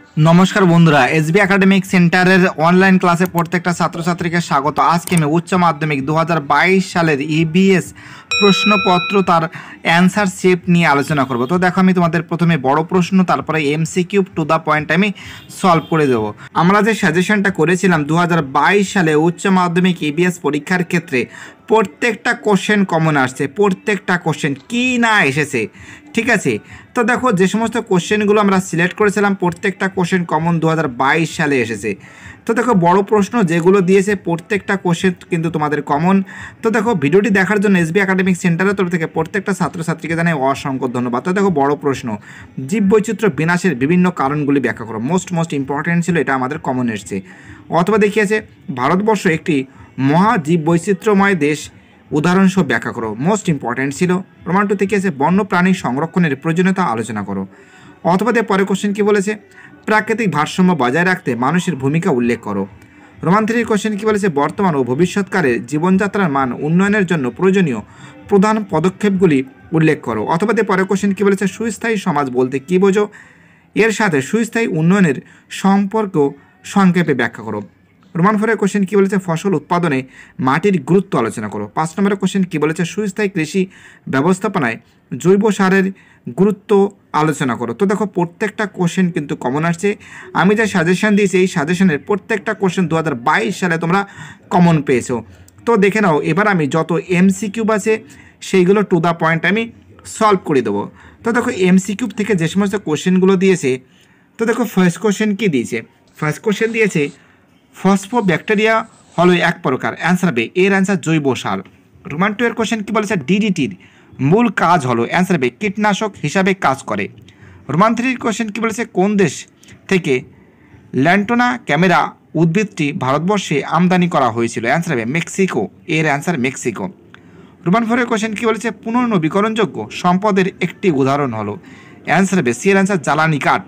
নমস্কার বন্ধুরা, SB academic সেন্টারের অনলাইন ক্লাসে প্রত্যেকটা ছাত্রছাত্রীকে স্বাগত। আজকে আমি উচ্চ মাধ্যমিক 2022 সালের ইবিএস প্রশ্নপত্র তার অ্যান্সার শেপ নিয়ে আলোচনা করব। তো দেখো, আমি তোমাদের প্রথমে বড় প্রশ্ন, তারপরে এমসিকিউ টু দ্য পয়েন্ট আমি সলভ করে দেবো। আমরা যে সাজেশনটা করেছিলাম 2022 সালে উচ্চ মাধ্যমিক ইবিএস পরীক্ষার ক্ষেত্রে প্রত্যেকটা কোশ্চেন কমন আসছে, প্রত্যেকটা কোশ্চেন কি না এসেছে, ঠিক আছে। তো দেখো, যে সমস্ত কোশ্চেনগুলো আমরা সিলেক্ট করেছিলাম প্রত্যেকটা কোশ্চেন কমন 2022 সালে এসেছে। তো দেখো, বড় প্রশ্ন যেগুলো দিয়েছে প্রত্যেকটা কোশ্চেন কিন্তু তোমাদের কমন। তো দেখো, ভিডিওটি দেখার জন্য এসবি একাডেমিক সেন্টারের তরফ থেকে প্রত্যেকটা ছাত্রছাত্রীকে জানাই অসংখ্য ধন্যবাদ। তো দেখো, বড় প্রশ্ন, জীববৈচিত্র্য বিনাশের বিভিন্ন কারণগুলি ব্যাখ্যা করো। মোস্ট ইম্পর্টেন্ট ছিল, এটা আমাদের কমন এসছে। অথবা দেখিয়েছে ভারতবর্ষ একটি মহা জীববৈচিত্র্যময় দেশ, উদাহরণসহ ব্যাখ্যা করো। মোস্ট ইম্পর্ট্যান্ট ছিল। প্রমাণ টু থেকে এসে বন্য প্রাণী সংরক্ষণের প্রয়োজনীয়তা আলোচনা করো। অথবা পরে কোশ্চেন কি বলেছে, প্রাকৃতিক ভারসাম্য বজায় রাখতে মানুষের ভূমিকা উল্লেখ করো। রোমান 3 কোশ্চেন কি বলেছে, বর্তমান ও ভবিষ্যৎকালের জীবনযাত্রার মান উন্নয়নের জন্য প্রয়োজনীয় প্রধান পদক্ষেপগুলি উল্লেখ করো। অথবা পরে কোশ্চেন কি বলেছে, সুস্থায়ী সমাজ বলতে কী বোঝো, এর সাথে সুস্থায়ী উন্নয়নের সম্পর্ক সংক্ষেপে ব্যাখ্যা করো। রোমান 4 কোশ্চেন কী বলেছে, ফসল উৎপাদনে মাটির গুরুত্ব আলোচনা করো। 5 নম্বরের কোশ্চেন কী বলেছে, সুস্থায়ী কৃষি ব্যবস্থাপনায় জৈব সারের গুরুত্ব আলোচনা করো। তো দেখো, প্রত্যেকটা কোশ্চেন কিন্তু কমন আসছে। আমি যা সাজেশন দিয়েছি এই সাজেশনের প্রত্যেকটা কোশ্চেন 2022 সালে তোমরা কমন পেয়েছো। তো দেখে নাও, এবার আমি যত এমসিকিউ আছে সেইগুলো টু দ্য পয়েন্ট আমি সলভ করে দেবো। তো দেখো, এমসিকিউ থেকে যে সমস্ত কোশ্চেনগুলো দিয়েছে, তো দেখো ফার্স্ট কোশ্চেন কী দিয়েছে, ফার্স্ট কোশ্চেন দিয়েছে ফসফোব্যাকটেরিয়া হলো এক প্রকার, অ্যান্সার বে, এর অ্যান্সার জৈব সার। রোমান 2 কোশ্চেন কী বলেছে, ডিডিটির মূল কাজ হলো, অ্যান্সার বে, কীটনাশক হিসাবে কাজ করে। রোমান 3 কোশ্চেন কী বলেছে, কোন দেশ থেকে ল্যান্টোনা ক্যামেরা উদ্ভিদটি ভারতবর্ষে আমদানি করা হয়েছিল, অ্যান্সার বে, মেক্সিকো, এর অ্যান্সার মেক্সিকো। রোমান 4 কোশ্চেন কী বলেছে, পুনর্নবীকরণযোগ্য সম্পদের একটি উদাহরণ হলো, অ্যান্সার বে, সি এর অ্যান্সার জ্বালানি কাঠ।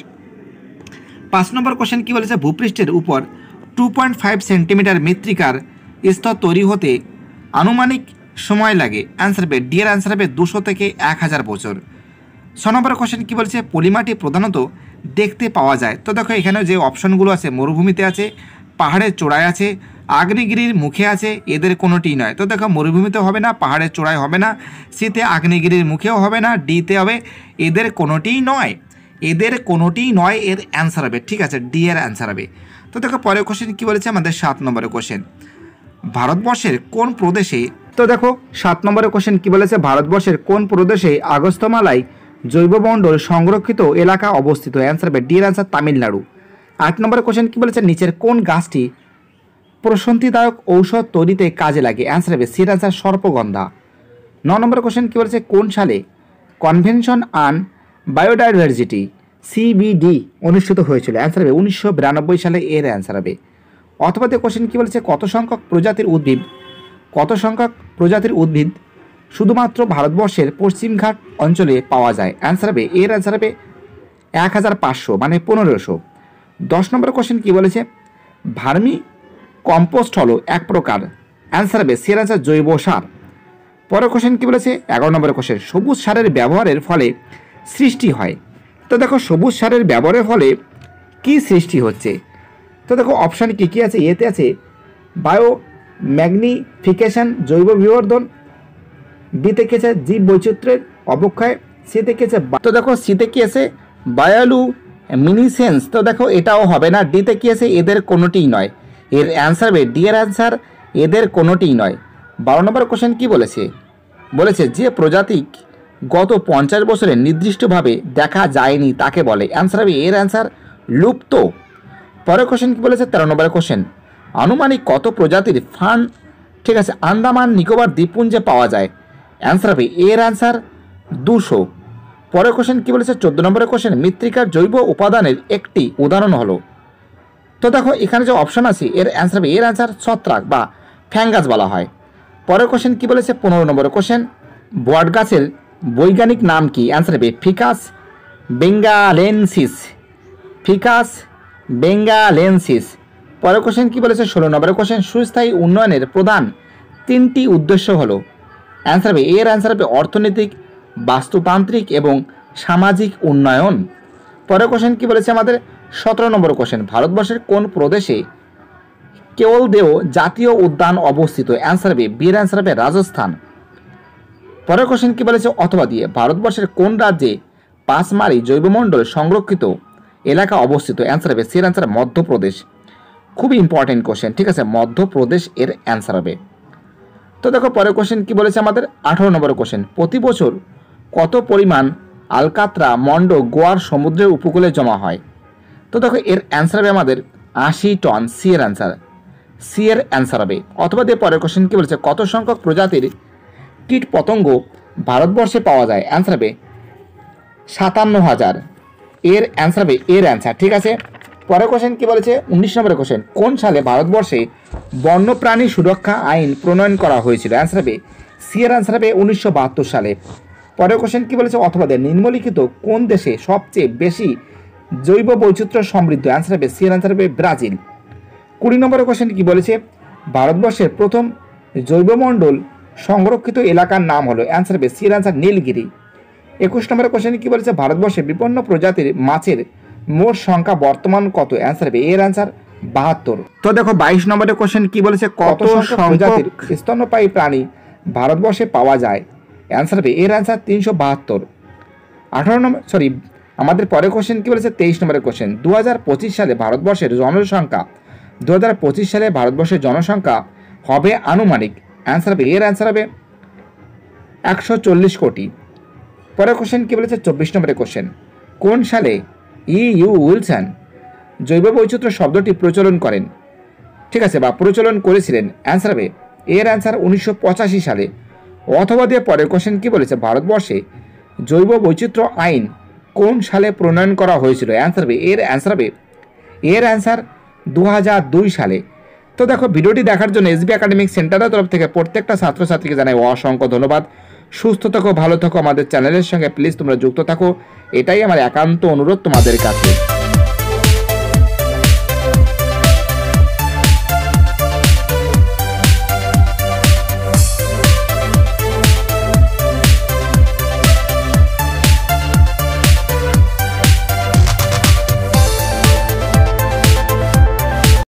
5 নম্বর কোশ্চেন কী বলেছে, ভূপৃষ্ঠের উপর 2.5 সেন্টিমিটার মৃত্তিকার স্তর তৈরি হতে আনুমানিক সময় লাগে, অ্যান্সার বে, ডি এর অ্যান্সার হবে 200 থেকে 1000 বছর। 6 নম্বর কোশ্চেন কী বলছে, পলিমাটি প্রধানত দেখতে পাওয়া যায়। তো দেখো, এখানে যে অপশনগুলো আছে, মরুভূমিতে আছে, পাহাড়ের চূড়ায় আছে, আগ্নেয়গিরির মুখে আছে, এদের কোনোটিই নয়। তো দেখো, মরুভূমিতে হবে না, পাহাড়ের চূড়ায় হবে না, সিতে আগ্নেয়গিরির মুখেও হবে না, ডিতে হবে, এদের কোনোটিই নয়, এদের কোনোটিই নয়, এর অ্যান্সার হবে, ঠিক আছে, ডি এর অ্যান্সার হবে। তো দেখো, পরের কোশ্চেন কী বলেছে আমাদের 7 নম্বরের কোশ্চেন, ভারতবর্ষের কোন প্রদেশে, তো দেখো 7 নম্বরের কোশ্চেন কী বলেছে, ভারতবর্ষের কোন প্রদেশে আগস্ত্যমালায় জৈবমণ্ডল সংরক্ষিত এলাকা অবস্থিত, অ্যান্সার হবে, ডি এর অ্যান্সার তামিলনাড়ু। 8 নম্বরের কোশ্চেন কী বলেছে, নিচের কোন গাছটি প্রশান্তিদায়ক ঔষধ তৈরিতে কাজে লাগে, অ্যান্সার হবে, সি এর অ্যান্সার সর্পগন্ধা। 9 নম্বরের কোশ্চেন কী বলেছে, কোন সালে কনভেনশন অন বায়োডাইভার্সিটি সিবিডি অনুষ্ঠিত হয়েছিল, অ্যান্সার হবে 1992 সালে, এর অ্যান্সার হবে। অথবা কোশ্চেন কী বলেছে, কত সংখ্যক প্রজাতির উদ্ভিদ শুধুমাত্র ভারতবর্ষের পশ্চিমঘাট অঞ্চলে পাওয়া যায়, অ্যান্সার হবে, এর অ্যান্সার হবে 1500 মানে 1500। 10 নম্বর কোশ্চেন কী বলেছে, ভার্মি কম্পোস্ট হলো এক প্রকার, অ্যান্সার হবে, সি এর অ্যান্সার জৈব সার। পরের কোশ্চেন কী বলেছে, 11 নম্বর কোশ্চেন, সবুজ সারের ব্যবহারের ফলে সৃষ্টি হয়। তো দেখো, সবুজ সারের ব্যবহারের ফলে কি সৃষ্টি হচ্ছে, তো দেখো অপশান কী কী আছে, এতে আছে বায়ো ম্যাগনিফিকেশন জৈব বিবর্ধন, বিতে কি আছে জীব বৈচিত্র্যের অবক্ষয়, সিতে কি আছে, তো দেখো সিতে কি আছে বায়োলুমিনিসেন্স, তো দেখো এটাও হবে না। ডিতে কি আছে, এদের কোনোটিই নয়, এর অ্যান্সার হবে, ডি এর অ্যান্সার এদের কোনোটিই নয়। 12 নম্বর কোশ্চেন কী বলেছে, যে প্রজাতি গত 50 বছরে নির্দিষ্টভাবে দেখা যায়নি তাকে বলে, অ্যান্সার হবে, এর অ্যান্সার লুপ্ত। পরের কোশ্চেন কী বলেছে, 13 নম্বরের কোশ্চেন, আনুমানিক কত প্রজাতির ফান, ঠিক আছে, আন্দামান নিকোবর দ্বীপপুঞ্জে পাওয়া যায়, অ্যান্সার হবে, এর অ্যান্সার 200। পরের কোশ্চেন কী বলেছে, 14 নম্বরের কোশ্চেন, মৃত্তিকার জৈব উপাদানের একটি উদাহরণ হলো। তো দেখো, এখানে যে অপশন আছে এর অ্যান্সার হবে, এর অ্যান্সার ছত্রাক বা ফ্যাঙ্গাস বলা হয়। পরের কোশ্চেন কী বলেছে, 15 নম্বরের কোশ্চেন, বট গাছের বৈজ্ঞানিক নাম কি, অ্যান্সার হবে, ফিকাস বেঙ্গালেন্সিস, ফিকাস বেঙ্গালেন্সিস। পরের কোশ্চেন কী বলেছে, 16 নম্বরের কোশ্চেন, সুস্থায়ী উন্নয়নের প্রধান 3টি উদ্দেশ্য হলো, অ্যান্সার হবে, এর অ্যান্সার হবে, অর্থনৈতিক, বাস্তুতান্ত্রিক এবং সামাজিক উন্নয়ন। পরের কোশ্চেন কী বলেছে আমাদের, 17 নম্বর কোশ্চেন, ভারতবর্ষের কোন প্রদেশে কেওলদেও জাতীয় উদ্যান অবস্থিত? অ্যান্সার বি, বির অ্যান্সার হবে রাজস্থান। পরের কোশ্চেন কি বলেছে অথবা দিয়ে, ভারতবর্ষের কোন রাজ্যে পাঁচমারি জৈবমণ্ডল সংরক্ষিত এলাকা অবস্থিত? অ্যান্সার হবে সির অ্যান্সার মধ্যপ্রদেশ। খুবই ইম্পর্টেন্ট কোশ্চেন, ঠিক আছে, মধ্যপ্রদেশ এর অ্যান্সার হবে। তো দেখো পরের কোশ্চেন কি বলেছে আমাদের 18 নম্বর কোশ্চেন, প্রতি বছর কত পরিমাণ আলকাতরা মন্ড গোয়ার সমুদ্রের উপকূলে জমা হয়? তো দেখো এর অ্যান্সার হবে আমাদের 80 টন, সি এর অ্যান্সার, সি এর অ্যান্সার হবে। অথবা দিয়ে পরের কোশ্চেন কি বলেছে, কত সংখ্যক প্রজাতির কীট পতঙ্গ ভারতবর্ষে পাওয়া যায়? অ্যান্সার হবে 57,000, এর অ্যান্সার হবে এর অ্যান্সার, ঠিক আছে। পরের কোশ্চেন কি বলেছে 19 নম্বরের কোশ্চেন, কোন সালে ভারতবর্ষে বন্যপ্রাণী সুরক্ষা আইন প্রণয়ন করা হয়েছিল? অ্যান্সার হবে সি এর অ্যান্সার হবে 1972 সালে। পরের কোশ্চেন কি বলেছে অথবা নিম্নলিখিত কোন দেশে সবচেয়ে বেশি জৈব বৈচিত্র্য সমৃদ্ধ? অ্যান্সার হবে সি এর অ্যান্সার হবে ব্রাজিল। 20 নম্বরের কোশ্চেন কি বলেছে, ভারতবর্ষের প্রথম জৈবমণ্ডল সংরক্ষিত এলাকার নাম হলো? অ্যান্সার হবে সি এর অ্যান্সার নীলগিরি। 21 নম্বরের কোশ্চেন কি বলেছে, ভারতবর্ষে বিপন্ন প্রজাতির মাছের মোট সংখ্যা বর্তমান কত? অ্যান্সার হবে এর অ্যান্সার 72। তো দেখো 22 নম্বরের কোশ্চেন কি বলেছে, কত প্রজাতির স্তন্যপায়ী প্রাণী ভারতবর্ষে পাওয়া যায়? অ্যান্সার হবে এর অ্যান্সার 372। 18 নম্বর আমাদের পরের কোশ্চেন কি বলেছে 23 নম্বরের কোশ্চেন, 2025 সালে ভারতবর্ষের জনসংখ্যা 2025 সালে ভারতবর্ষের জনসংখ্যা হবে আনুমানিক? অ্যান্সার হবে এর অ্যান্সার হবে 140 কোটি। পরের কোশ্চেন কি বলেছে 24 নম্বরের কোশ্চেন, কোন সালে ইউ উইলসন জৈব বৈচিত্র্য শব্দটি প্রচলন করেন? ঠিক আছে, বা প্রচলন করেছিলেন? অ্যান্সার হবে এর অ্যান্সার 1985 সালে। অথবা দিয়ে পরের কোশ্চেন কি বলেছে, ভারতবর্ষে জৈব বৈচিত্র্য আইন কোন সালে প্রণয়ন করা হয়েছিল? অ্যান্সার হবে এর অ্যান্সার 2002 সালে। তো দেখো ভিডিওটি দেখার জন্য এসবি একাডেমিক সেন্টারের তরফ থেকে প্রত্যেকটা ছাত্রছাত্রীকে জানাই অসংখ্য ধন্যবাদ। সুস্থ থাকো, ভালো থাকো, আমাদের চ্যানেলের সঙ্গে প্লিজ তোমরা যুক্ত থাকো, এটাই আমার একান্ত অনুরোধ তোমাদের কাছে।